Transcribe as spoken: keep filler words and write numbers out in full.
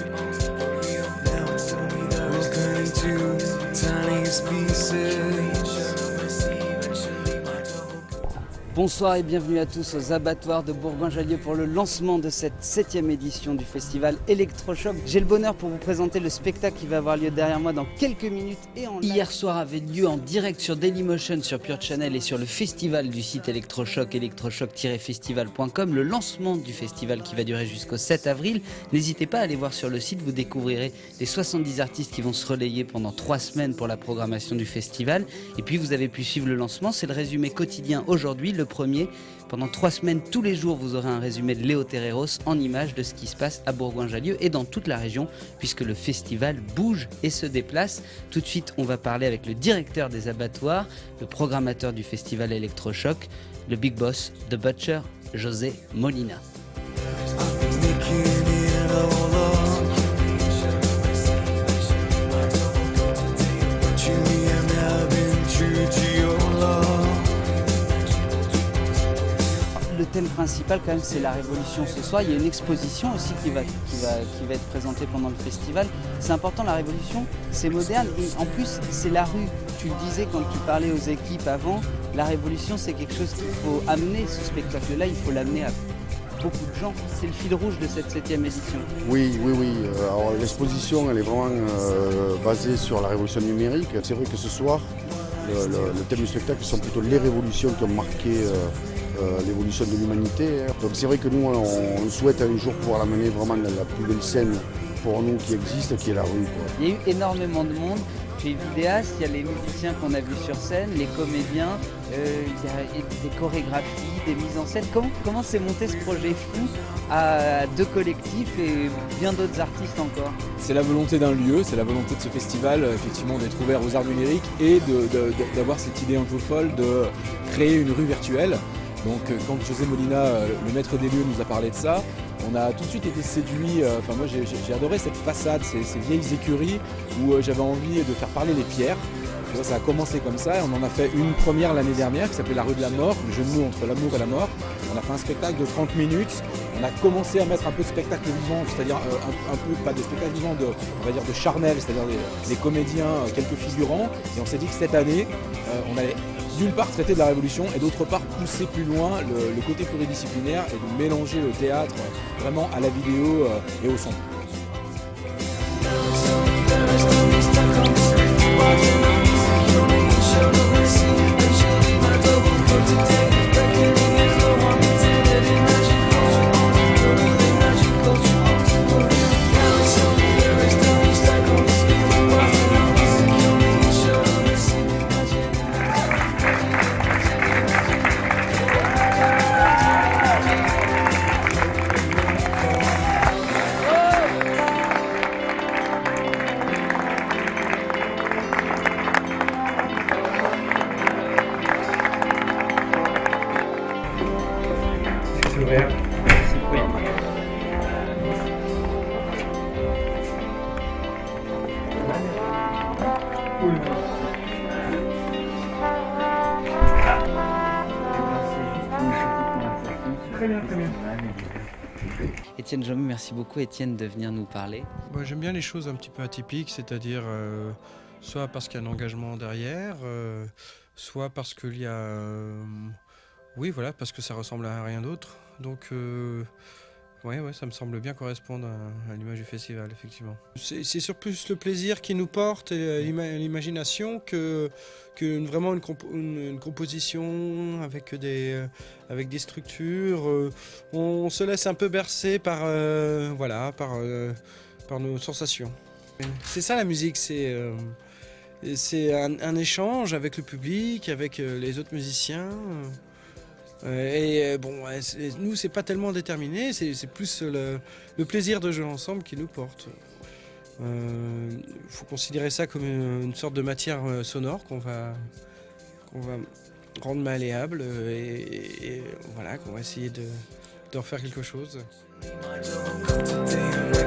Bonsoir et bienvenue à tous aux abattoirs de Bourgoin-Jallieu pour le lancement de cette septième édition du festival Electrochoc. J'ai le bonheur pour vous présenter le spectacle qui va avoir lieu derrière moi dans quelques minutes et en live. Hier soir avait lieu en direct sur Dailymotion, sur Pure Channel et sur le festival du site Electrochoc, electrochoc tiret festival point com, le lancement du festival qui va durer jusqu'au sept avril. N'hésitez pas à aller voir sur le site, vous découvrirez les soixante-dix artistes qui vont se relayer pendant trois semaines pour la programmation du festival. Et puis vous avez pu suivre le lancement, c'est le résumé quotidien aujourd'hui, le premier. Pendant trois semaines, tous les jours, vous aurez un résumé de Léo Terreros en images de ce qui se passe à Bourgoin-Jallieu et dans toute la région, puisque le festival bouge et se déplace. Tout de suite, on va parler avec le directeur des abattoirs, le programmateur du festival Electrochoc, le big boss, The Butcher, José Molina. Le thème principal quand même c'est la révolution ce soir. Il y a une exposition aussi qui va, qui va, qui va être présentée pendant le festival. C'est important, la révolution, c'est moderne et en plus c'est la rue. Tu le disais quand tu parlais aux équipes avant, la révolution c'est quelque chose qu'il faut amener, ce spectacle-là, il faut l'amener à beaucoup de gens. C'est le fil rouge de cette septième édition. Oui, oui, oui. Alors l'exposition elle est vraiment euh, basée sur la révolution numérique. C'est vrai que ce soir, le, le, le thème du spectacle sont plutôt les révolutions qui ont marqué euh, Euh, l'évolution de l'humanité. Donc c'est vrai que nous on, on souhaite un jour pouvoir l'amener vraiment dans la plus belle scène pour nous qui existe, qui est la rue, quoi. Il y a eu énormément de monde. Tu es vidéaste, il y a les musiciens qu'on a vus sur scène, les comédiens, euh, il y a des chorégraphies, des mises en scène. Comment, comment s'est monté ce projet fou à deux collectifs et bien d'autres artistes encore? C'est la volonté d'un lieu, c'est la volonté de ce festival, effectivement, d'être ouvert aux arts numériques et d'avoir cette idée un peu folle de créer une rue virtuelle. Donc quand José Molina, le maître des lieux, nous a parlé de ça, on a tout de suite été séduit. Enfin moi j'ai adoré cette façade, ces, ces vieilles écuries où j'avais envie de faire parler les pierres. Tu vois, ça a commencé comme ça et on en a fait une première l'année dernière qui s'appelait La Rue de la Mort, le jeu de mots entre l'amour et la mort. On a fait un spectacle de trente minutes. On a commencé à mettre un peu de spectacle vivant, c'est-à-dire euh, un, un peu, pas de spectacle vivant, de, on va dire de charnel, c'est-à-dire les, les comédiens, quelques figurants. Et on s'est dit que cette année, euh, on allait d'une part traiter de la révolution et d'autre part pousser plus loin le, le côté pluridisciplinaire et de mélanger le théâtre vraiment à la vidéo euh, et au son. Très bien, très bien. Étienne Jomy, merci beaucoup Étienne de venir nous parler. Moi, j'aime bien les choses un petit peu atypiques, c'est-à-dire euh, soit parce qu'il y a un engagement derrière, euh, soit parce qu'il y a... Euh, oui, voilà, parce que ça ressemble à rien d'autre. Donc, euh, ouais, ouais, ça me semble bien correspondre à, à l'image du festival, effectivement. C'est sur plus le plaisir qui nous porte et l'imagination que, que une, vraiment une, compo une, une composition avec des, euh, avec des structures. Euh, on, on se laisse un peu bercer par, euh, voilà, par, euh, par nos sensations. C'est ça la musique, c'est euh, c'est un, un échange avec le public, avec euh, les autres musiciens. Et bon, nous, c'est pas tellement déterminé, c'est plus le, le plaisir de jouer ensemble qui nous porte. Il euh, faut considérer ça comme une, une sorte de matière sonore qu'on va, qu'on va rendre malléable et, et, et voilà, qu'on va essayer d'en de, faire quelque chose.